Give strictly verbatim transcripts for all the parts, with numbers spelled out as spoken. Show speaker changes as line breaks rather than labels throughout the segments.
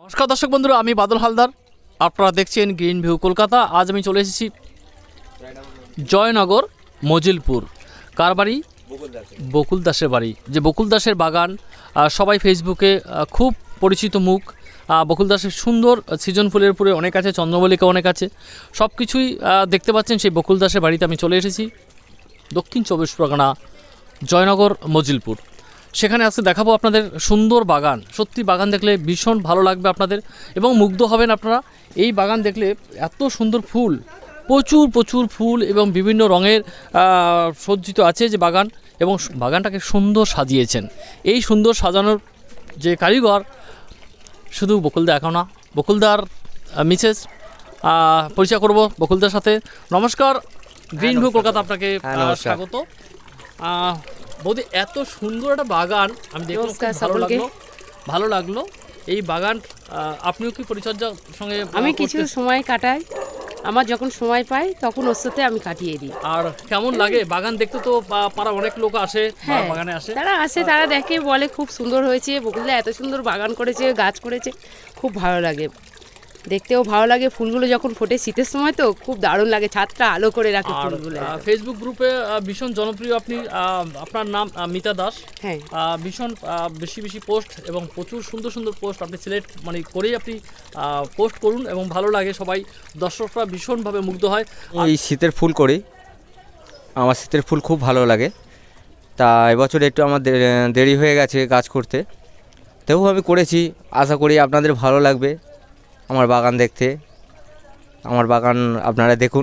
নমস্কার দর্শক বন্ধুরা, আমি বাদল হালদার। আপনারা দেখছেন গ্রিন ভিউ কলকাতা। আজ আমি চলে এসেছি জয়নগর মজিলপুর। কার বাড়ি? বকুল দাসের বাড়ি। যে বকুল দাসের বাগান সবাই ফেসবুকে খুব পরিচিত মুখ। বকুল দাসের সুন্দর সিজন ফুলের উপরে অনেক আছে, চন্দ্রমল্লিকা অনেক আছে, সব কিছুই দেখতে পাচ্ছেন। সেই বকুল দাসের বাড়িতে আমি চলে এসেছি, দক্ষিণ চব্বিশ পরগনা, জয়নগর মজিলপুর। সেখানে আজকে দেখাবো আপনাদের সুন্দর বাগান। সত্যি বাগান দেখলে ভীষণ ভালো লাগবে আপনাদের এবং মুগ্ধ হবেন আপনারা। এই বাগান দেখলে এত সুন্দর ফুল, প্রচুর প্রচুর ফুল এবং বিভিন্ন রঙের সজ্জিত আছে যে বাগান, এবং বাগানটাকে সুন্দর সাজিয়েছেন। এই সুন্দর সাজানোর যে কারিগর শুধু বকুলদা একা না, বকুলদার মিসেস পরিচয় করব বকুলদার সাথে। নমস্কার, গ্রিন ভিউ কলকাতা আপনাকে স্বাগত। বৌদি, এত সুন্দর একটা বাগান আমি দেখলাম, ভালো লাগলো ভালো লাগলো এই বাগান আপনিও কি পরিচর্যার সঙ্গে?
আমি কিছু সময় কাটাই, আমার যখন সময় পাই তখন ওর সাথে আমি কাটিয়ে দিই।
আর কেমন লাগে বাগান দেখতে? তো পাড়া অনেক লোক আসে, বাগানে আসে,
তারা আসে, তারা দেখে, বলে খুব সুন্দর হয়েছে, বকুলদা এত সুন্দর বাগান করেছে, গাছ করেছে, খুব ভালো লাগে, দেখতেও ভালো লাগে। ফুলগুলো যখন ফোটে শীতের সময় তো খুব দারুণ লাগে, ছাদটা আলো করে রাখে ফুলগুলো।
ফেসবুক গ্রুপে ভীষণ জনপ্রিয় আপনি, আপনার নাম মিতা দাস।
হ্যাঁ,
ভীষণ বেশি বেশি পোস্ট এবং প্রচুর সুন্দর সুন্দর পোস্ট আপনি সিলেক্ট মানে করেই আপনি পোস্ট করুন এবং ভালো লাগে, সবাই দর্শকরা ভীষণভাবে মুগ্ধ হয়।
এই শীতের ফুল করি, আমার শীতের ফুল খুব ভালো লাগে। তা এবছর একটু আমার দেরি হয়ে গেছে গাছ করতে, তবু আমি করেছি। আশা করি আপনাদের ভালো লাগবে আমার বাগান দেখতে। আমার বাগান আপনারা দেখুন।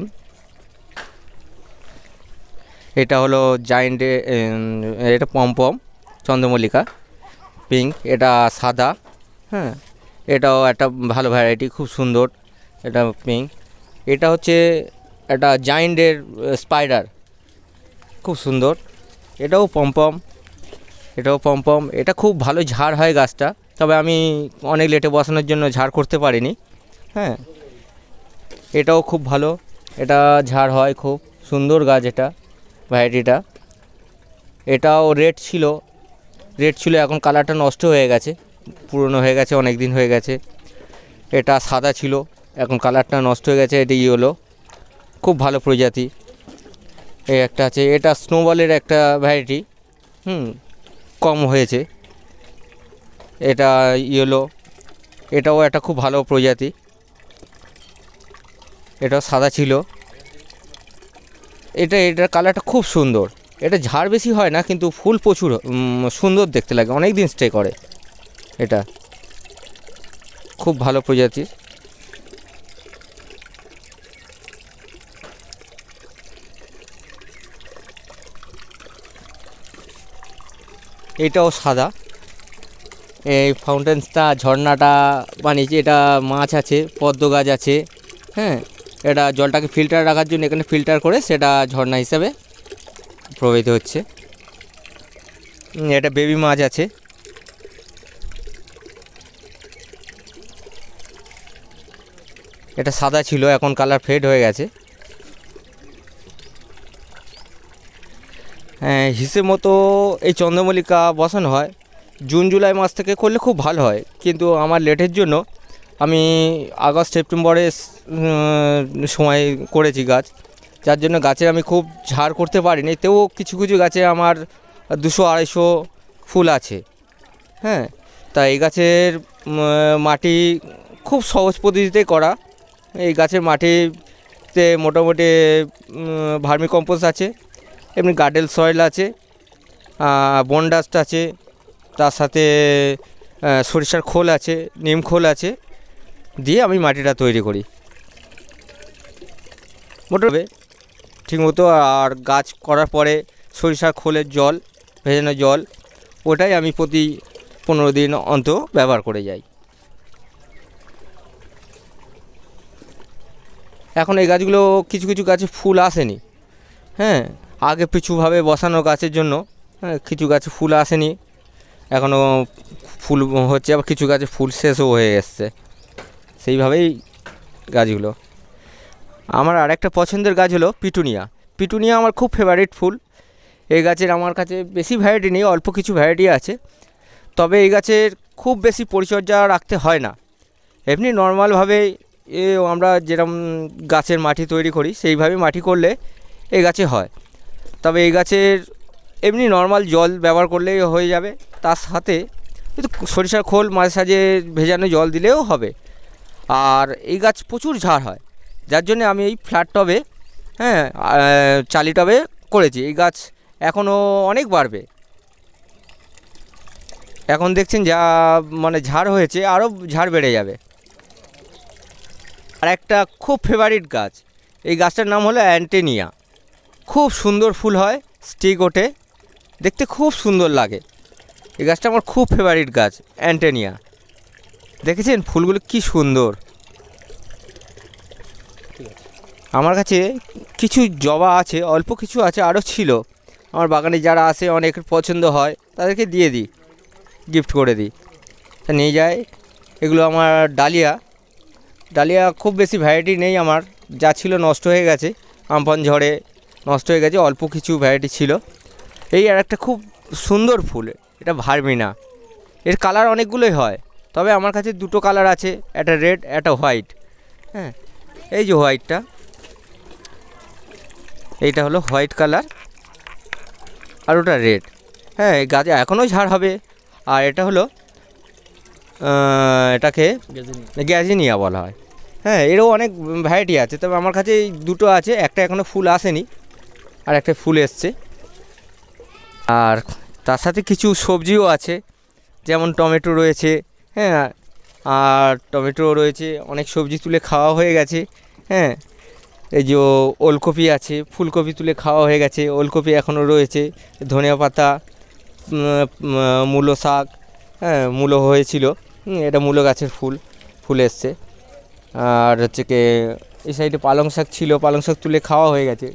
এটা হলো জায়েন্টে, এটা পমপম চন্দ্রমল্লিকা পিঙ্ক, এটা সাদা। হ্যাঁ, এটাও একটা ভালো ভ্যারাইটি, খুব সুন্দর, এটা পিঙ্ক। এটা হচ্ছে একটা জায়েন্টের স্পাইডার, খুব সুন্দর। এটাও পমপম, এটাও পমপম। এটা খুব ভালো ঝাড় হয় গাছটা, তবে আমি অনেক লেটে বসানোর জন্য ঝাড় করতে পারিনি। হ্যাঁ, এটাও খুব ভালো, এটা ঝাড় হয়, খুব সুন্দর গাছ এটা, ভ্যারাইটিটা। এটাও রেড ছিল, রেড ছিল, এখন কালারটা নষ্ট হয়ে গেছে, পুরনো হয়ে গেছে, অনেক দিন হয়ে গেছে। এটা সাদা ছিল, এখন কালারটা নষ্ট হয়ে গেছে। এটা ইয়েলো, খুব ভালো প্রজাতি। এই একটা আছে, এটা স্নোবলের একটা ভ্যারাইটি, হুম কম হয়েছে। এটা ইয়েলো, এটাও একটা খুব ভালো প্রজাতি। এটাও সাদা ছিল। এটা এটার কালারটা খুব সুন্দর। এটা ঝাড় বেশি হয় না, কিন্তু ফুল প্রচুর সুন্দর দেখতে লাগে, অনেক দিন স্টে করে। এটা খুব ভালো প্রজাতির। এটাও সাদা। এই ফাউন্টেন্সটা, ঝর্ণাটা বানিয়েছি, এটা মাছ আছে, পদ্ম গাছ আছে। হ্যাঁ, এটা জলটাকে ফিল্টার রাখার জন্য এখানে ফিল্টার করে সেটা ঝর্ণা হিসাবে প্রবাহিত হচ্ছে। এটা বেবি মাছ আছে। এটা সাদা ছিল, এখন কালার ফেড হয়ে গেছে। হ্যাঁ, হিসেব মতো এই চন্দ্রমল্লিকা বসানো হয় জুন জুলাই মাস থেকে করলে খুব ভালো হয়, কিন্তু আমার লেটের জন্য আমি আগস্ট সেপ্টেম্বরে সময় করেছি গাছ, যার জন্য গাছের আমি খুব ঝাড় করতে পারিনি। তেও কিছু কিছু গাছে আমার দুশো আড়াইশো ফুল আছে। হ্যাঁ, তা এই গাছের মাটি খুব সহজ পদ্ধতিতে করা। এই গাছের মাটিতে মোটামুটি ভার্মি কম্পোস্ট আছে, এমনি গার্ডেন সয়েল আছে, বন ডাস্ট আছে, তার সাথে সরিষার খোল আছে, নিম খোল আছে, দিয়ে আমি মাটিটা তৈরি করি মোটামুটি ঠিকমতো। আর গাছ করার পরে সরিষার খোলের জল, ভেজানো জল, ওটাই আমি প্রতি পনেরো দিন অন্তর ব্যবহার করে যাই। এখন এই গাছগুলো কিছু কিছু গাছে ফুল আসেনি। হ্যাঁ, আগে পিছুভাবে বসানো গাছের জন্য হ্যাঁ কিছু গাছে ফুল আসেনি, এখনও ফুল হচ্ছে, আবার কিছু গাছে ফুল শেষও হয়ে এসছে, সেইভাবেই গাছগুলো। আমার আরেকটা পছন্দের গাছ হলো পিটুনিয়া। পিটুনিয়া আমার খুব ফেভারিট ফুল। এই গাছের আমার কাছে বেশি ভ্যারাইটি নেই, অল্প কিছু ভ্যারাইটি আছে, তবে এই গাছের খুব বেশি পরিচর্যা রাখতে হয় না। এমনি নর্মালভাবে এ আমরা যেরকম গাছের মাটি তৈরি করি সেইভাবে মাটি করলে এই গাছে হয়। তবে এই গাছের এমনি নর্মাল জল ব্যবহার করলেই হয়ে যাবে, তার সাথে একটু সরিষার খোল মাঝে সাঝে ভেজানো জল দিলেও হবে। আর এই গাছ প্রচুর ঝাড় হয়, যার জন্য আমি এই ফ্ল্যাট টবে, হ্যাঁ চালি টবে করেছি। এই গাছ এখনও অনেক বাড়বে। এখন দেখছেন যা মানে ঝাড় হয়েছে, আরও ঝাড় বেড়ে যাবে। আর একটা খুব ফেভারিট গাছ, এই গাছটার নাম হলো অ্যান্টেনিয়া। খুব সুন্দর ফুল হয়, স্টিক ওঠে, দেখতে খুব সুন্দর লাগে। এই গাছটা আমার খুব ফেভারিট গাছ অ্যান্টেনিয়া। দেখেছেন ফুলগুলো কি সুন্দর। আমার কাছে কিছু জবা আছে, অল্প কিছু আছে, আরও ছিল। আমার বাগানে যারা আসে অনেক পছন্দ হয়, তাদেরকে দিয়ে দিই, গিফট করে দিই, তা নিয়ে যায়। এগুলো আমার ডালিয়া। ডালিয়া খুব বেশি ভ্যারাইটি নেই আমার, যা ছিল নষ্ট হয়ে গেছে, আমফান ঝড়ে নষ্ট হয়ে গেছে, অল্প কিছু ভ্যারাইটি ছিল। এই আর একটা খুব সুন্দর ফুল, এটা ভার্মিনা। এর কালার অনেকগুলোই হয়, তবে আমার কাছে দুটো কালার আছে, একটা রেড একটা হোয়াইট। হ্যাঁ, এই যে হোয়াইটটা, এইটা হলো হোয়াইট কালার, আর ওটা রেড। হ্যাঁ, এই গাছে এখনও ঝাড় হবে। আর এটা হলো এটাকে গ্যাজিনিয়া বলা হয়। হ্যাঁ, এরও অনেক ভ্যারাইটি আছে, তবে আমার কাছে এই দুটো আছে, একটা এখনও ফুল আসেনি আর একটা ফুল এসছে। আর তার সাথে কিছু সবজিও আছে, যেমন টমেটো রয়েছে। হ্যাঁ, আর টমেটো রয়েছে, অনেক সবজি তুলে খাওয়া হয়ে গেছে। হ্যাঁ, এই যে ওলকপি আছে, ফুলকপি তুলে খাওয়া হয়ে গেছে, ওলকপি এখনও রয়েছে, ধনিয়া পাতা, মূলো শাক, হ্যাঁ মূলো হয়েছিল, এটা মূলো গাছের ফুল ফুল এসছে। আর হচ্ছে কি এই সাইডে পালং শাক ছিল, পালং শাক তুলে খাওয়া হয়ে গেছে।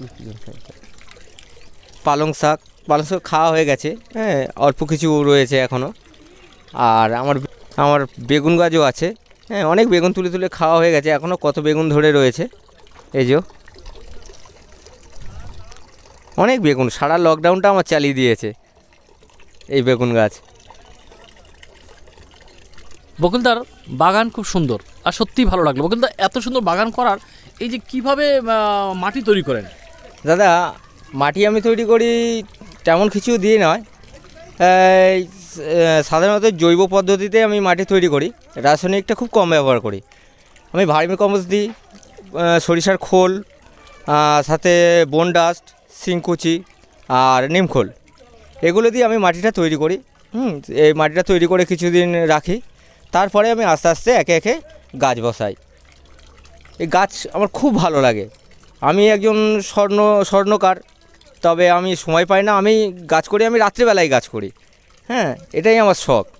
পালং শাক পালং শাক খাওয়া হয়ে গেছে। হ্যাঁ, অল্প কিছু রয়েছে এখনও। আর আমার আমার বেগুন গাছও আছে। হ্যাঁ, অনেক বেগুন তুলে তুলে খাওয়া হয়ে গেছে, এখনও কত বেগুন ধরে রয়েছে। এই যে অনেক বেগুন, সারা লকডাউনটা আমার চালিয়ে দিয়েছে এই বেগুন গাছ।
বকুলদার বাগান খুব সুন্দর, আর সত্যিই ভালো লাগলো। বকুলদা, এত সুন্দর বাগান করার এই যে কিভাবে আহ, মাটি তৈরি করেন?
দাদা, মাটি আমি তৈরি করি তেমন কিছু দিয়ে নয়, এই, আহ, সাধারণত জৈব পদ্ধতিতে আমি মাটি তৈরি করি, রাসায়নিকটা খুব কম ব্যবহার করি। আমি ভার্মি কম্পোস্ট দিই, আহ, সরিষার খোল, আহ, সাথে বোন ডাস্ট, শিংকুচি আর নিমখোল, এগুলো দিয়ে আমি মাটিটা তৈরি করি। হুম এই মাটিটা তৈরি করে কিছুদিন রাখি, তারপরে আমি আস্তে আস্তে একে একে গাছ বসাই। এই গাছ আমার খুব ভালো লাগে। আমি একজন স্বর্ণ স্বর্ণকার, তবে আমি সময় পাই না, আমি গাছ করি, আমি রাত্রিবেলায় গাছ করি। হ্যাঁ, এটাই আমার শখ।